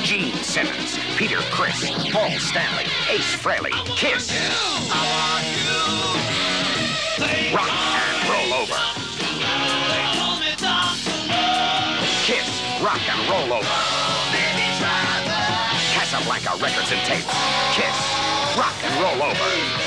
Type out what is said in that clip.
Gene Simmons, Peter Criss, Paul Stanley, Ace Frehley, Kiss. Rock and Roll Over. Kiss, Rock and Roll Over. Casablanca Records and Tapes. Kiss, Rock and Roll Over.